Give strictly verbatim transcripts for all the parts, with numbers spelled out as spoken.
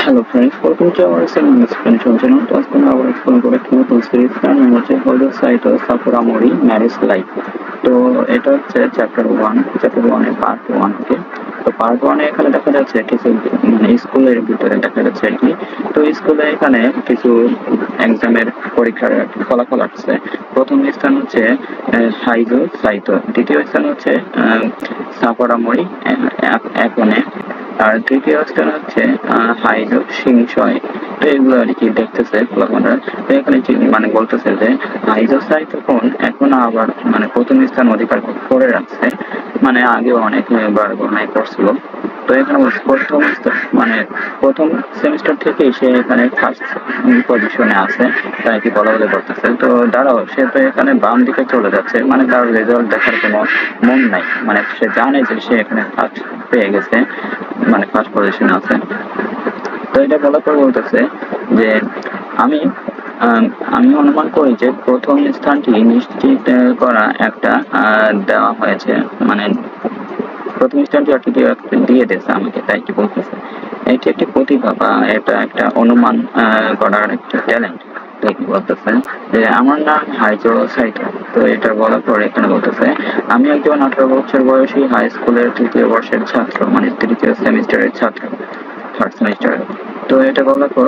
Hello friends, welcome to our second expansion channel. To ask our explain correct নতুন series তার নাম হচ্ছে হলো সাইটো সাকুরামোরি ম্যারেজ লাইফ। তো এটা হচ্ছে চ্যাপ্টার ওয়ান চ্যাপ্টার ওয়ান এর পার্ট ওয়ান থেকে। তো পার্ট ওয়ানে এখানে দেখা যাচ্ছে কিছু মানে স্কুলের ভিতরে দেখা যাচ্ছে আর কি। তো স্কুলে এখানে কিছু এক্সামের পরীক্ষার ফলাফল আসছে। প্রথম স্থান হচ্ছে হাইজো সাইতো, দ্বিতীয় স্থান হচ্ছে সাকুরামোরি একনে, আর তৃতীয় স্থান হচ্ছে হাইডো সিংশয়। তো এগুলো আর কি দেখতেছে ফলাফলটা। তো এখানে মানে বলতেছে যে হাইডো সাই তখন এখন আবার মানে প্রথম স্থান অধিকার করে রাখছে, মানে আগেও অনেকবার গণনায় করছিল। তো এখানে প্রথম মানে প্রথম সেমিস্টার থেকেই সে এখানে ফার্স্ট পজিশনে আছে, তাই কি বলা বলে করতেছে। তো দাঁড়াও, সে তো এখানে বাম দিকে চলে যাচ্ছে, মানে তার রেজাল্ট দেখার কোনো মন নাই, মানে সে জানে যে সে এখানে ফার্স্ট পেয়ে গেছে, মানে ফার্স্ট পজিশনে আছে। তো এটা বলার পর বলতেছে যে আমি আমি অনুমান করি যে প্রথম স্থানটি নিশ্চিত করা একটা দেওয়া হয়েছে, মানে প্রথম স্থানটি আর কি দিয়ে দিয়েছে আমাকে, তাই কি বলতেছে এটি একটি প্রতিভা বা এটা একটা অনুমান করার একটা ট্যালেন্ট। তাই কি বলতেছে যে আমার নাম হাইজো সাইতো। তো এটা বলার পর এখানে বলতেছে আমি একজন আঠারো বছর বয়সী হাই স্কুলের তৃতীয় বর্ষের ছাত্র, মানে তৃতীয় সেমিস্টারের ছাত্র, থার্ড সেমিস্টার। তো এটা বলার পর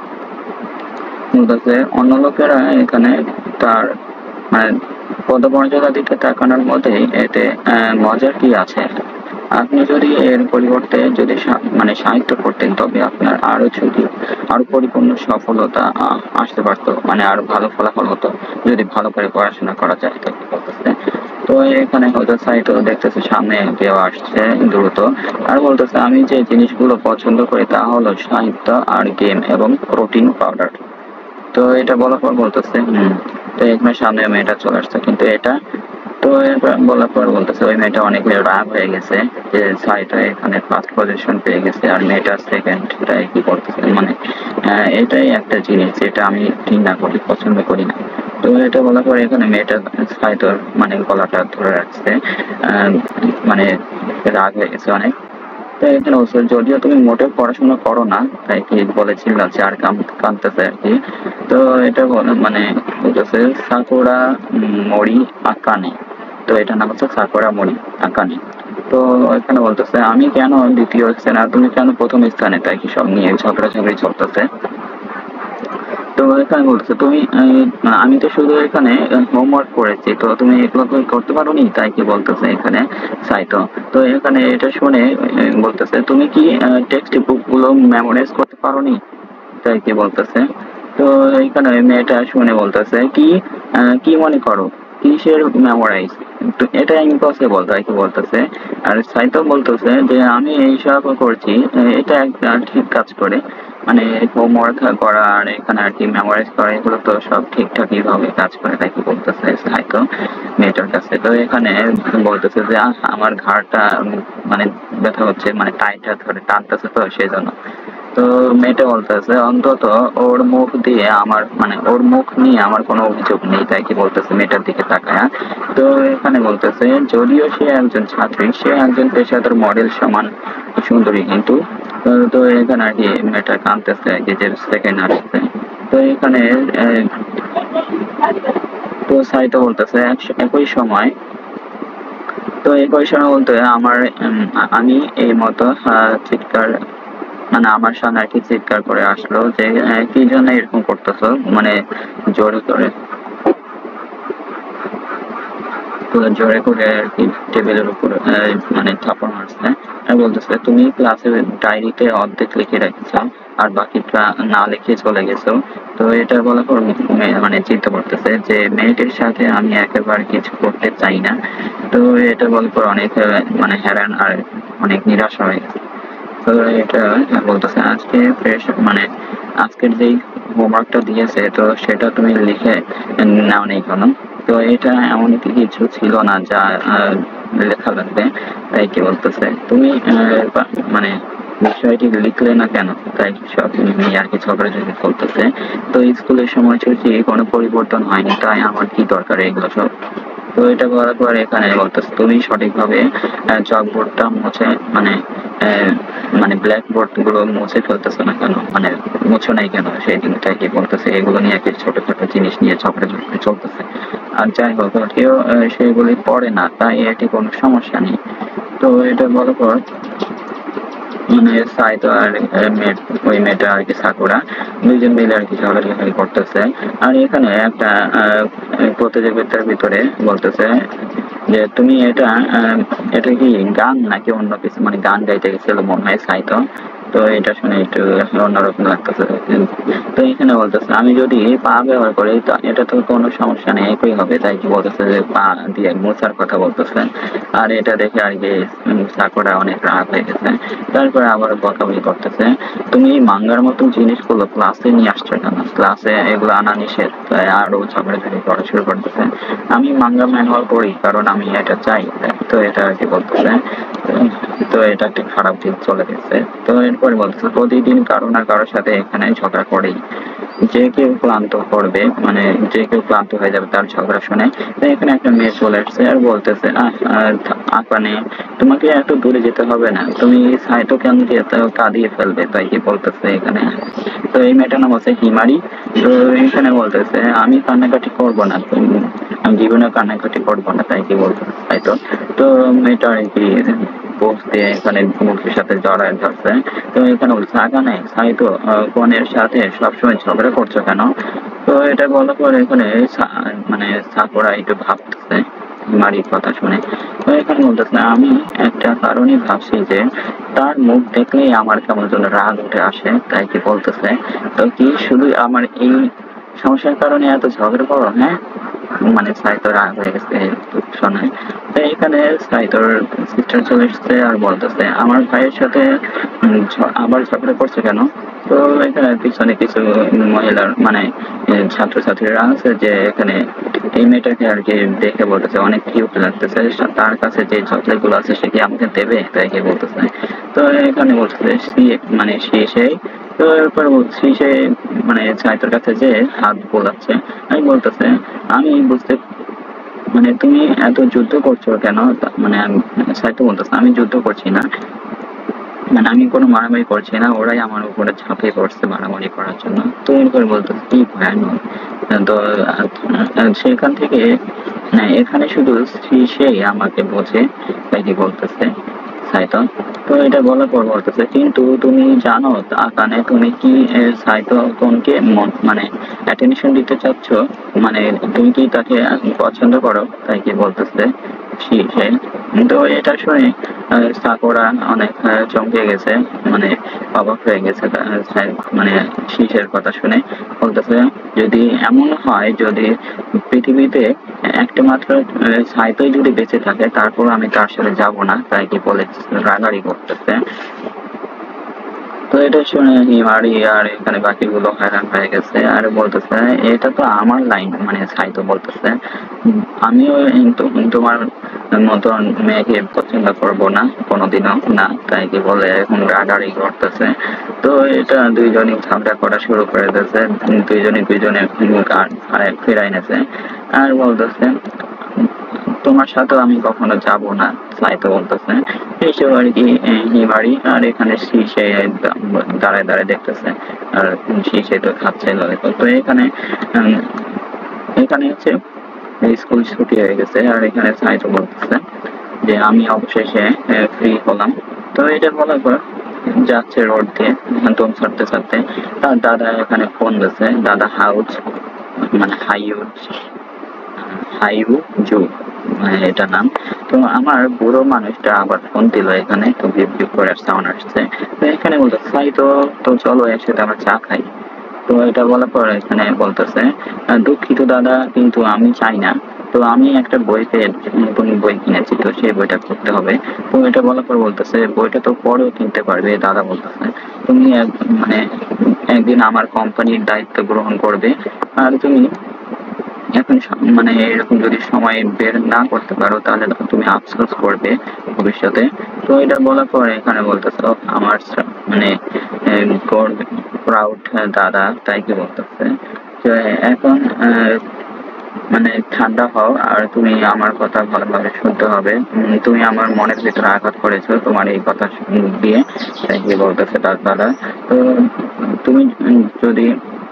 বলতেছে অন্য লোকেরা এখানে তার মানে পদমর্যাদার দিকে তাকানোর মধ্যে এতে মজার কি আছে? আপনি যদি এর পরিবর্তে যদি মানে সাহিত্য করতেন তবে আপনার আরো ছুটি আরো পরিপূর্ণ সফলতা আসতে পারতো, মানে আরো ভালো ফলাফল হতো যদি ভালো করে পড়াশোনা করা যায়। তো বলতেছে তো এখানে হয়তো সাইটো দেখতেছে সামনে কেউ আসছে দ্রুত, আর বলতেছে আমি যে জিনিসগুলো পছন্দ করি তা হলো সাহিত্য আর গেম এবং প্রোটিন পাউডার। তো এটা বলার পর বলতেছে হম তো এখানে সামনে মেয়েটা চলে আসছে, কিন্তু এটা তো বলার পর বলতেছে ওই মেয়েটা অনেক রাগ হয়ে গেছে যে সাইটো এখানে ফার্স্ট পজিশন পেয়ে গেছে আর মেয়েটা সেকেন্ড। এটাই কি করতেছে, মানে এটাই একটা জিনিস যেটা আমি ঘৃণা করি, পছন্দ করি না। তো এটা বলার পর এখানে মেয়েটা সাইটোর মানে গলাটা ধরে রাখছে, মানে রাগ হয়ে গেছে অনেক। তো এখানে যদিও তুমি মোটেও পড়াশোনা করো না, তাই কি বলেছিল যে আর কাঁদতেছে আর কি। তো এটা মানে বলতেছে সাকুরা মরি আকানে। তো এটা নাম হচ্ছে সাকুরা মরি আকানে। তো এখানে বলতেছে আমি কেন দ্বিতীয় স্থানে আর তুমি কেন প্রথম স্থানে, তাই কি সব নিয়ে ঝগড়াঝগড়ি চলতেছে। তো এখানে বলতেছে তুমি আমি তো শুধু এখানে হোমওয়ার্ক করেছি, তো তুমি এগুলো করতে পারো নি, তাই কি বলতেছে এখানে সাইতো। তো এখানে এটা শুনে বলতেছে তুমি কি টেক্সট বুক গুলো মেমোরাইজ করতে পারো নি, তাই কি বলতেছে। তো এখানে মেয়েটা শুনে বলতেছে কি কি মনে করো কিসের মেমোরাইজ, তো এটা ইম্পসিবল, তাই কি বলতেছে। আর সাইতো বলতেছে যে আমি এইসব করছি, এটা একটা ঠিক কাজ করে, মানে হোমওয়ার্ক করা আর এখানে আর কি মেমোরাইজ করা এগুলো তো সব ঠিকঠাকই ভাবে কাজ করে, তাই কি বলতেছে সাইতো মেয়েটার কাছে। তো এখানে বলতেছে যে আমার ঘাড়টা মানে ব্যথা হচ্ছে, মানে টাইটটা ধরে টানতেছে, তো সেই জন্য। তো মেয়েটা বলতেছে অন্তত ওর মুখ দিয়ে আমার মানে ওর মুখ নিয়ে আমার কোনো অভিযোগ নেই, তাই কি বলতেছে মেয়েটার দিকে তাকায়। তো এখানে বলতেছে যদিও সে একজন ছাত্রী, সে একজন পেশাদার মডেল সমান সুন্দরী, কিন্তু তো এখানে আর কি মেয়েটা কাঁদতেছে আর কি যে সেকেন্ড আসছে। তো এখানে তো সাইতো বলতেছে একই সময় তো একই সময় বলতে আমার আমি এই মতো চিৎকার মানে আমার সামনে আর কি চিৎকার করে আসলো যে কি জন্য এরকম করতেছো, মানে জোরে করে জোরে করে আর কি টেবিলের উপর মানে থাপড় মারছে, আর বলতেছে তুমি ক্লাসের ডায়েরিতে অর্ধেক লিখে রেখেছো আর বাকিটা না লিখে চলে গেছো। তো এটা বলার পর মানে চিন্তা করতেছে যে মেয়েটির সাথে আমি একেবারে কিছু করতে চাই না। তো এটা বলার পর অনেক মানে হ্যারান আর অনেক নিরাশা হয়ে গেছে। তো এটা বলতেছে আজকে ফ্রেশ মানে আজকের যেই হোমওয়ার্কটা দিয়েছে তো সেটা তুমি লিখে নাও নেই কেন। তো এটা এমন কিছু ছিল না যা লেখা লাগবে, তাই কি বলতেছে তুমি মানে বিষয়টি লিখলে না কেন, তাই সব নিয়ে আর কি ঝগড়াঝাটি চলতেছে। তো স্কুলের সময়সূচি কোনো পরিবর্তন হয়নি, তাই আমার কি দরকার এগুলো সব। তো এটা বলার পর এখানে বলতেছে তুমি সঠিকভাবে চকবোর্ডটা মুছে মানে মানে ব্ল্যাক বোর্ড গুলো মুছে ফেলতেছে না কেন, মানে মুছো নাই কেন, সেই দিনটাই কি বলতেছে এগুলো নিয়ে কি ছোট ছোট জিনিস নিয়ে ঝগড়া চলতেছে। আর যাই হোক কেউ সেগুলি পড়ে না, তাই এটি কোনো সমস্যা নেই। তো এটা বলার পর মানে সাইতো আর ওই মেয়েটা আর কি সাকুরা দুইজন মিলে আর কি ঝগড়াঝাড়ি করতেছে। আর এখানে একটা প্রতিযোগিতার ভিতরে বলতেছে যে তুমি এটা এটা কি গান নাকি অন্য কিছু, মানে গান গাইতে গেছিল মনে হয় সাইতো। তো এটা শুনে একটু অন্যরকম লাগতেছে। তো এখানে বলতেছে আমি যদি পা ব্যবহার করি তো এটা তো কোনো সমস্যা নেই, একই হবে। তাই কি বলতেছে যে পা দিয়ে মোছার কথা বলতেছে। আর এটা দেখে আর কি সাকুরা অনেক রাগ হয়ে গেছে। তারপরে আবার বকাবকি করতেছে তুমি মাঙ্গার মতো জিনিসগুলো ক্লাসে নিয়ে আসছো কেন, ক্লাসে এগুলো আনা নিষেধ। আরো ঝগড়াঝাড়ি করা শুরু করতেছে। আমি মাঙ্গা ম্যানুয়াল পড়ি কারণ আমি এটা চাই। তো এটা আর কি বলতেছে। তো এটা একটি খারাপ দিক চলে গেছে। তো এরপরে বলতেছে প্রতিদিন কারো না কারোর সাথে এখানে ঝগড়া করেই, যে কেউ ক্লান্ত করবে, মানে যে কেউ ক্লান্ত হয়ে যাবে তার ঝগড়া শুনে। তো এখানে একটা মেয়ে চলে আসছে আর বলতেছে আকানে তোমাকে এত দূরে যেতে হবে না, তুমি সাইটো কেন দিয়ে কাঁদিয়ে ফেলবে, তাই কি বলতেছে এখানে। তো এই মেয়েটার নাম হচ্ছে হিমারি। তো এখানে বলতেছে আমি কান্নাকাটি করবো না, আমি জীবনে কান্নাকাটি করবো না, তাই কি বলতেছে সাইতো। তো মেয়েটা আর কি বসতে এখানে মুখের সাথে জড়ায় ধরছে। তো এখানে বলছে আকানে সাইতো বোনের সাথে সবসময় ঝগড়া করছো কেন। তো এটা বলার পর এখানে মানে সাকুরা একটু ভাবতেছে হিমারির কথা শুনে। তো এখানে বলতেছে আমি একটা কারণই ভাবছি যে তার মুখ দেখলেই আমার কেমন যেন রাগ উঠে আসে, তাই কি বলতেছে। তো কি শুধু আমার এই সমস্যার কারণে এত ঝগড়া করো, হ্যাঁ। মানে সাইতো রাগ হয়ে গেছে শোনায়। তো এখানে সাইতোর সিস্টার চলে এসছে আর বলতেছে আমার ভাইয়ের সাথে আবার ঝগড়া করছে কেন। তো এখানে পিছনে কিছু মহিলার মানে ছাত্রছাত্রীরা আছে যে এখানে এই মেয়েটাকে আর কি দেখে বলতেছে অনেক কিউট লাগতেছে, তার কাছে যে চকলেট গুলো আছে সে কি আমাকে দেবে, তাই কি বলতেছে। তো এখানে বলতেছে মানে সে সেই। তো এরপর বলছি সে মানে সাইতোর কাছে যে হাত বোলাচ্ছে। আমি বলতেছে আমি বুঝতে মানে তুমি এত যুদ্ধ করছো কেন, মানে সাইতো বলতেছে আমি যুদ্ধ করছি না, মানে আমি কোনো মারামারি করছি না, ওরাই আমার উপরে ঝাঁপিয়ে পড়ছে মারামারি করার জন্য। তো এরপর বলতেছে কি ভয়ানক। তো সেখান থেকে এখানে শুধু সেই আমাকে বোঝে, তাই কি বলতেছে সাইতো। তো এটা বলার পর বলতেছে কিন্তু তুমি জানো আকানে তুমি কি সাইতো কোনকে মানে অ্যাটেনশন দিতে চাচ্ছ, মানে তুমি কি তাকে পছন্দ করো, তাই কি বলতেছে সে। তো এটা শুনে সাকুরা অনেক চমকে গেছে, মানে অবাক হয়ে গেছে মানে শীষের কথা শুনে। বলতেছে যদি এমন হয় যদি পৃথিবীতে একটা মাত্র সাইতোই যদি বেঁচে থাকে তারপর আমি তার সাথে যাব না, তাই কি বলে রাগারি করতেছে। তো এটা শুনে হিমারি আর এখানে বাকিগুলো হয়রান হয়ে গেছে আর বলতেছে এটা তো আমার লাইন, মানে সাইতো বলতেছে আমিও তোমার মতন মেয়েকে পছন্দ করবো না কোনোদিনও না, তাই কি বলে এখন রাগারি করতেছে। তো এটা দুইজনই ঝগড়া করা শুরু করে দিয়েছে, দুইজনই দুইজনের ফেরাই নেছে আর বলতেছে তোমার সাথে আমি কখনো যাব না, সাইতো বলতেছে। এইসব আর কি হিমারি আর এখানে শীষে দাঁড়ায় দাঁড়ায় দেখতেছে আর শীষে তো খাচ্ছে। তো এখানে এখানে হচ্ছে স্কুল ছুটি হয়ে গেছে আর এখানে সাইতো বলতেছে যে আমি অবশেষে ফ্রি হলাম। তো এটা বলার পর যাচ্ছে রোড দিয়ে দম ছাড়তে ছাড়তে তার দাদা এখানে ফোন দিয়েছে, দাদা হাউজ মানে হাইউজ হাইউ জু মানে এটা নাম। তো আমার বুড়ো মানুষটা আবার ফোন দিল এখানে, তো বিপ বিপ করে সাউন্ড আসছে। তো এখানে বলতে সাইতো তো চলো একসাথে আমরা চা খাই। তো এটা বলার পর এখানে বলতেছে দুঃখিত দাদা কিন্তু আমি চাই না, তো আমি একটা বই পেয়ে নতুন বই কিনেছি তো সেই বইটা পড়তে হবে। তো এটা বলার পর বলতেছে বইটা তো পরেও কিনতে পারবে। দাদা বলতেছে তুমি মানে একদিন আমার কোম্পানির দায়িত্ব গ্রহণ করবে আর তুমি এখন মানে এরকম যদি সময় বের না করতে পারো তাহলে তুমি আফসোস করবে ভবিষ্যতে। তো এটা বলার পর এখানে বলতেছে আমার মানে প্রাউড দাদা, তাই কি বলতেছে। এখন মানে ঠান্ডা হও, আর তুমি আমার কথা ভালোভাবে শুনতে হবে। উম, তুমি আমার মনের ভিতরে আঘাত করেছো তোমার এই কথা শু- দিয়ে, তাই কি বলতেছে তার দাদা। তো তুমি উম, যদি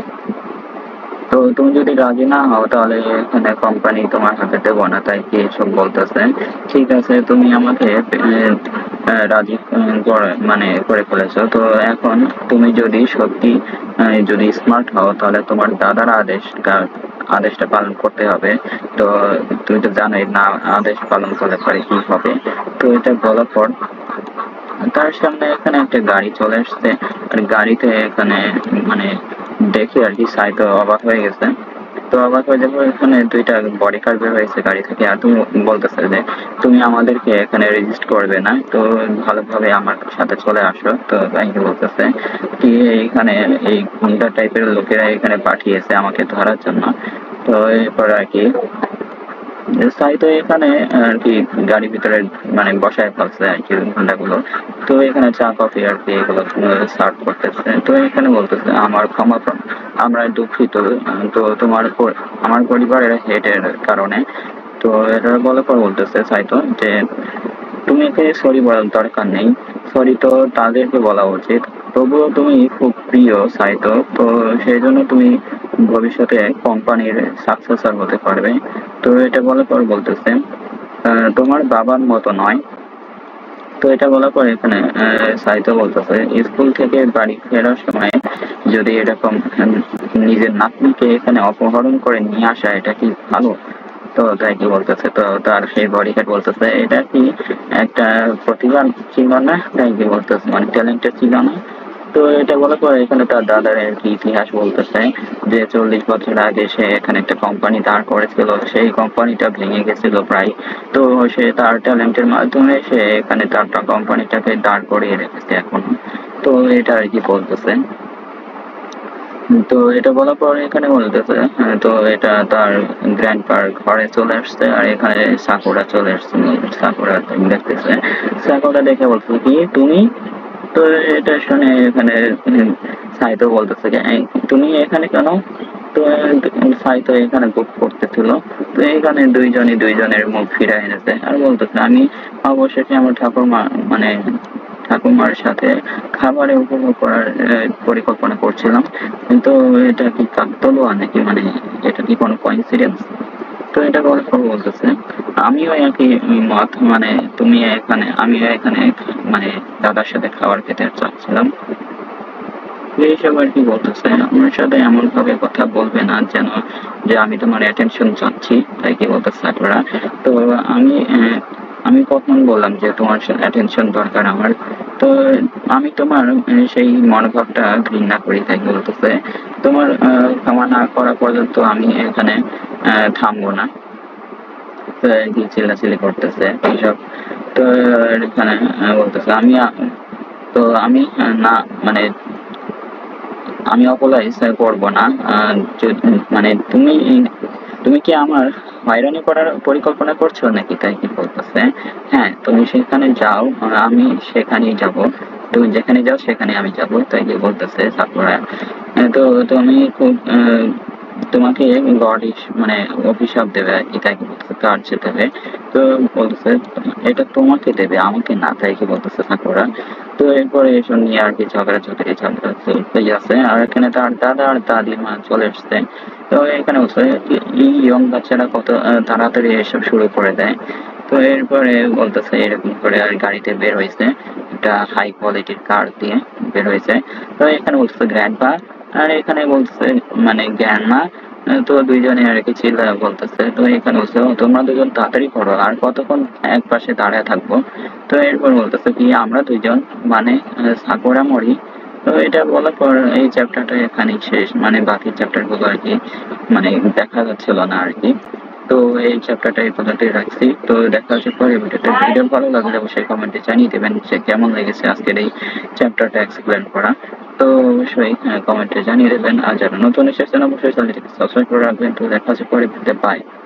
তো তুমি যদি রাজি না হও তাহলে এখানে কোম্পানি তোমার হাতে দেবো না, তাই কি এসব বলতেছে। ঠিক আছে, তুমি আমাকে আহ, আহ, রাজি উম, করে মানে করে ফেলেছো, তো এখন তুমি যদি সত্যি আহ, যদি স্মার্ট হও তাহলে তোমার দাদার আদেশ কা- আদেশটা পালন করতে হবে। তো তুমি তো জানোই না আদেশ পালন করলে পরে কি হবে। তো এটা বলার পর তার সামনে এখানে একটা গাড়ি চলে আসছে, আর গাড়িতে এখানে মানে দেখে আর কি সাই তো অবাক হয়ে গেছে। তো অবাক হয়ে যাবো, এখানে দুইটা বডি কার বের হয়েছে গাড়ি থেকে, আর তুমি বলতেছে যে তুমি আমাদেরকে এখানে রেজিস্ট করবে না, তো ভালোভাবে আমার সাথে চলে আসো। তো কাহিনী বলতেছে কি এখানে এই গুন্ডা টাইপের লোকেরা এখানে পাঠিয়েছে আমাকে ধরার জন্য। তো এরপর আর কি সাই তো এখানে আর কি গাড়ির ভিতরে মানে বসায় ফেলছে আর কি গুন্ডাগুলো। তো এখানে চা কফি আর কি এগুলো সার্ভ করতেছে। তো এখানে বলতেছে আমার ক্ষমা করো, আমরা দুঃখিত। আহ, তো তোমার পর- আমার পরিবারের হেডের কারণে। তো এটা বলার পর বলতেছে সাইতো যে তুমি একে সরি বলার দরকার নেই, সরি তো তাদেরকে বলা উচিত। তবুও তুমি খুব প্রিয় সাইতো, তো সেই জন্য তুমি ভবিষ্যতে কোম্পানির সাকসেসর হতে পারবে। তো এটা বলার পর বলতেছে আহ, তোমার বাবার মতো নয়। তো এটা বলার পর এখানে আহ, সাইতো বলতেছে স্কুল থেকে বাড়ি ফেরার সময় যদি এরকম উম, নিজের নাতনিকে এখানে অপহরণ করে নিয়ে আসা, এটা কি ভালো? তো তাই কি বলতেছে, তো তার সেই বডিগার্ড বলতেছে এটা কি একটা প্রতিভা ছিল না, তাই কি বলতেছে মানে ট্যালেন্টেড ছিল না। তো এটা বলার পর এখানে তার দাদার আর কি ইতিহাস বলতেছে যে চল্লিশ বছর আগে সে এখানে একটা কোম্পানি দাঁড় করেছিল, সেই কোম্পানিটা ভেঙে গেছিল প্রায়। তো সে তার ট্যালেন্টের মাধ্যমে সে এখানে তার কোম্পানিটাকে দাঁড় করিয়ে রেখেছে এখন। তো এটা আর কি বলতেছে। তো এটা বলার পর এখানে বলতেছে হ্যাঁ, তো এটা তার গ্র্যান্ড পার ঘরে চলে আসছে, আর এখানে সাকুরা চলে আসছে। সাকুরা দেখতেছে, সাকুরা দেখে বলতেছে কি তুমি? তো এটা শুনে এখানে উম, সাইতো বলতেছে যে "এই, তুমি এখানে কেন?" তো আহ, সাইতো এখানে বুক করতেছিল। তো এখানে দুইজনই দুইজনের মুখ ফিরাই এনেছে, আর বলতেছে আমি অবশেষে আমার ঠাকুরমা মানে ঠাকুমার সাথে খাবারে উপভোগ করার আহ, পরিকল্পনা করছিলাম, কিন্তু এটা কি কাকতালুয়া নাকি, মানে এটা কি কোনো কোইন্সিডেন্স? তো এটা গল্প বলতেছে আমিও একই মত, মানে তুমি এখানে আমিও এখানে মানে দাদার সাথে খাবার খেতে চাচ্ছিলাম। তো এইসব আর কি বলতেছে আমার সাথে এমন ভাবে কথা বলবে না যেন যে আমি তোমার অ্যাটেনশন চাচ্ছি, তাই কি বলতেছে আপনারা। তো আমি আহ, আমি কখন বললাম যে তোমার অ্যাটেনশন দরকার আমার? তো আমি তোমার আহ, সেই মনোভাবটা ঘৃণা করি, তাই কি বলতেছে তোমার আহ, ক্ষমা না করা পর্যন্ত আমি এখানে আহ, থামবো না। তো আর কি চিল্লাচিল্লি করতেছে এইসব। তো এখানে আহ, বলতেছে আমি আহ, তো আমি আহ, না মানে আমি অপলাইজ করবো না। আহ, যদি- মানে তুমি তুমি কি আমার হয়রানি করার পরিকল্পনা করছো নাকি, তাই কি বলতেছে। হ্যাঁ, তুমি সেখানে যাও, আহ, আমি সেখানেই যাব। তুমি যেখানে যাও সেখানে আমি যাব, তাই কি বলতেছে সাকুরা। আহ, তো তুমি খুব আহ, তোমাকে গড মানে অভিশাপ দেবে আর কি, তাই কি বলতেছে কার্ড দেবে। তো বলতেছে এটা তোমাকে দেবে আমাকে না, তাই কি বলতেছে সাকুরা। তো এরপরে এসব নিয়ে আর কি ঝগড়া ঝগড়ি ঝগড়া চলতেই আছে, আর এখানে তার দাদা আর দাদিমা চলে এসছে। তো এখানে বলছে কি এই ইয়ং বাচ্চারা কত আহ, তাড়াতাড়ি এসব শুরু করে দেয়। তো এরপরে বলতেছে এরকম করে আর গাড়িতে বের হয়েছে, একটা হাই কোয়ালিটির কার দিয়ে বের হয়েছে। তো এখানে বলতেছে গ্র্যান্ডপা, আর এখানে বলতেছে মানে গ্র্যান্ডমা। তো দুইজনে আর কি চিল্লা বলতেছে। তো এখানে বলছে "ও, তোমরা দুজন তাড়াতাড়ি করো, আর কতক্ষণ এক পাশে দাঁড়ায় থাকবো?" তো এরপর বলতেছে কি আমরা দুইজন মানে আহ, সাকুরা মরি। তো এটা বলার পর এই চ্যাপ্টারটা এখানেই শেষ, মানে বাকি চ্যাপ্টার গুলো আর কি মানে দেখা যাচ্ছিল না আর কি। তো এই চ্যাপ্টারটা এই পর্যন্তই রাখছি। তো দেখা হচ্ছে পরে ভিডিওতে। ভিডিও ভালো লাগলে অবশ্যই কমেন্টে জানিয়ে দেবেন যে কেমন লেগেছে আজকের এই চ্যাপ্টারটা এক্সপ্লেন করা। তো অবশ্যই কমেন্টে জানিয়ে দেবেন, আর যারা নতুন এসেছেন অবশ্যই চ্যানেলটিকে সাবস্ক্রাইব করে রাখবেন। তো দেখা হচ্ছে পরে ভিডিওতে, বাই।